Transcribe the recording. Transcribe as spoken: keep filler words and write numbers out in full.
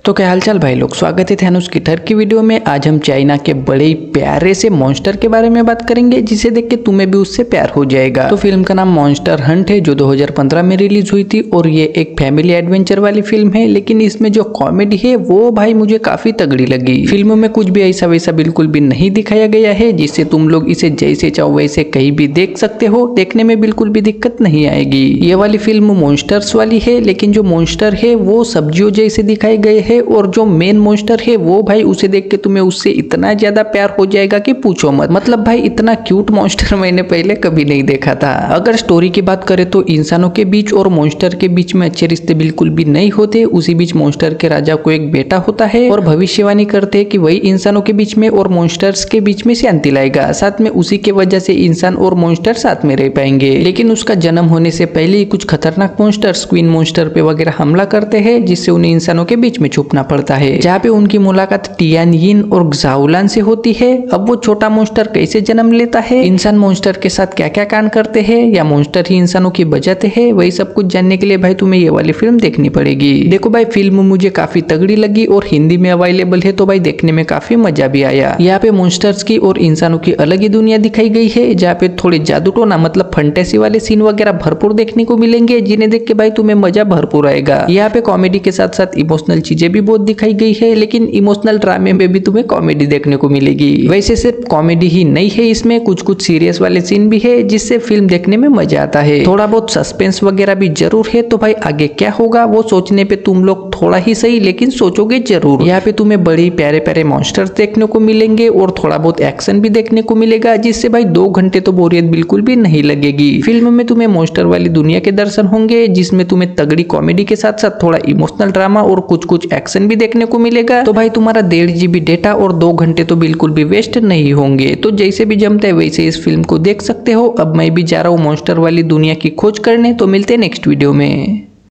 तो क्या हालचाल भाई लोग, स्वागत है थैनोस गिटार की वीडियो में। आज हम चाइना के बड़े ही प्यारे से मॉन्स्टर के बारे में बात करेंगे, जिसे देख के तुम्हें भी उससे प्यार हो जाएगा। तो फिल्म का नाम मॉन्स्टर हंट है, जो दो हज़ार पंद्रह में रिलीज हुई थी और ये एक फैमिली एडवेंचर वाली फिल्म है। लेकिन इसमें जो कॉमेडी है वो भाई मुझे काफी तगड़ी लगी। फिल्म में कुछ भी ऐसा वैसा बिल्कुल भी नहीं दिखाया गया है, जिससे तुम लोग इसे जैसे चाहो वैसे कहीं भी देख सकते हो। देखने में बिल्कुल भी दिक्कत नहीं आएगी। ये वाली फिल्म मॉन्स्टर्स वाली है, लेकिन जो मॉन्स्टर है वो सब्जियों जैसे दिखाए गए हैं और जो मेन मॉन्स्टर है वो भाई उसे देख के तुम्हें उससे इतना ज्यादा प्यार हो जाएगा कि पूछो मत। मतलब भाई इतना क्यूट मॉन्स्टर मैंने पहले कभी नहीं देखा था। अगर स्टोरी की बात करें तो इंसानों के बीच और मॉन्स्टर के बीच में अच्छे रिश्ते बिल्कुल भी नहीं होते। उसी बीच मॉन्स्टर के राजा को एक बेटा होता है और भविष्यवाणी करते हैं कि वही इंसानों के बीच में और मॉन्स्टर्स के बीच में शांति लाएगा। साथ में उसी के वजह से इंसान और मॉन्स्टर साथ में रह पाएंगे। लेकिन उसका जन्म होने से पहले ही कुछ खतरनाक मॉन्स्टर्स क्वीन मॉन्स्टर पे वगैरह हमला करते हैं, जिससे उन्हें इंसानों के बीच में छुपना पड़ता है, जहाँ पे उनकी मुलाकात टियान यिन और ग्जाउलान से होती है। अब वो छोटा मॉन्स्टर कैसे जन्म लेता है, इंसान मॉन्स्टर के साथ क्या क्या कांड करते हैं, या मॉन्स्टर ही इंसानों की बजाते हैं, वही सब कुछ जानने के लिए भाई तुम्हें ये वाली फिल्म देखनी पड़ेगी। देखो भाई फिल्म मुझे काफी तगड़ी लगी और हिंदी में अवेलेबल है, तो भाई देखने में काफी मजा भी आया। यहाँ पे मॉन्स्टर्स की और इंसानों की अलग ही दुनिया दिखाई गई है, जहाँ पे थोड़े जादू टोना मतलब फंटेसी वाले सीन वगैरह भरपूर देखने को मिलेंगे, जिन्हें देख के भाई तुम्हें मजा भरपूर आएगा। यहाँ पे कॉमेडी के साथ साथ इमोशनल चीजें भी बहुत दिखाई गई है, लेकिन इमोशनल ड्रामे में भी तुम्हें कॉमेडी देखने को मिलेगी। वैसे सिर्फ कॉमेडी ही नहीं है, इसमें कुछ कुछ सीरियस वाले सीन भी है, जिससे फिल्म देखने में मजा आता है। थोड़ा बहुत सस्पेंस वगैरह भी जरूर है, तो भाई आगे क्या होगा वो सोचने पे तुम लोग थोड़ा ही सही लेकिन सोचोगे जरूर। यहाँ पे तुम्हें बड़े प्यारे प्यारे मॉन्स्टर्स देखने को मिलेंगे और थोड़ा बहुत एक्शन भी देखने को मिलेगा, जिससे भाई दो घंटे तो बोरियत बिल्कुल भी नहीं लगेगी। फिल्म में तुम्हें मॉन्स्टर वाली दुनिया के दर्शन होंगे, जिसमें तुम्हें तगड़ी कॉमेडी के साथ साथ थोड़ा इमोशनल ड्रामा और कुछ कुछ एक्शन भी देखने को मिलेगा। तो भाई तुम्हारा डेढ़ जीबी डेटा और दो घंटे तो बिल्कुल भी वेस्ट नहीं होंगे। तो जैसे भी जमता है वैसे इस फिल्म को देख सकते हो। अब मैं भी जा रहा हूँ मॉन्स्टर वाली दुनिया की खोज करने, तो मिलते हैं नेक्स्ट वीडियो में।